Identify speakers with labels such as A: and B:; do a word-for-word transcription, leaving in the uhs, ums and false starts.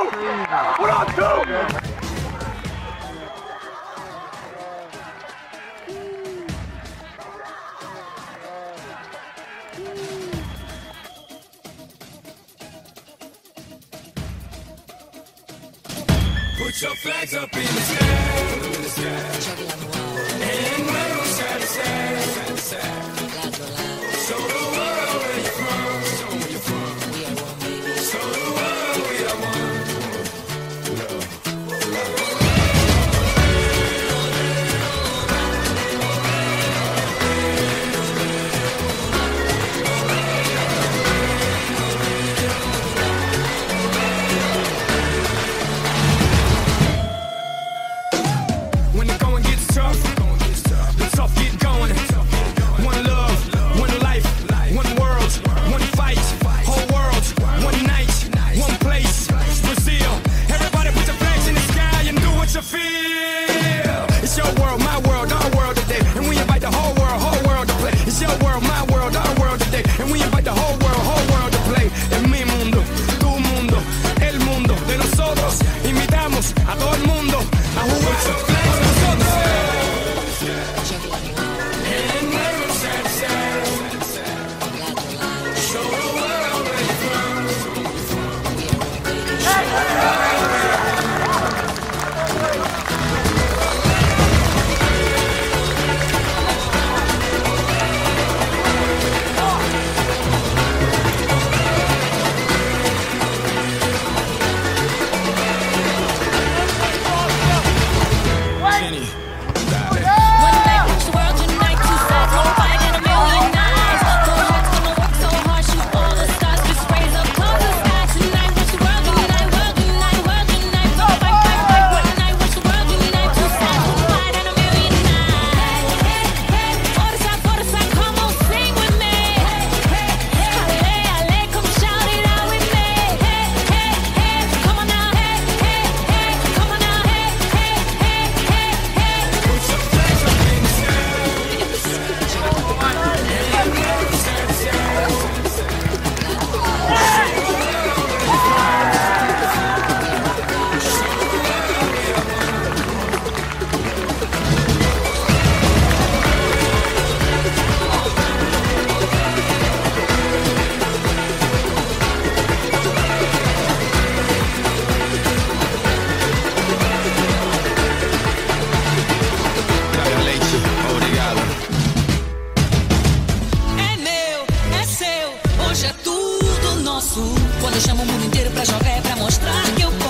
A: What on two?
B: Put your flags up in the sky, in the sky. And wave them side to side, side to side. Show the world where you're from, show where you're from. Show the world we are one. When the going gets tough, the tough get going. One love, one life, one world, one fight, whole world, one night, one place, Brazil. Everybody put your flags in the sky and do what you feel. It's your world, my world, our world today, and we invite the whole world, whole world to play. It's your world, my world, our world today, and we invite the whole world, whole world to play. Es mi mundo, tu mundo, el mundo de nosotros. Invitamos a todo el mundo a jugar.
C: Quando eu chamo o mundo inteiro pra jogar é pra mostrar que eu posso.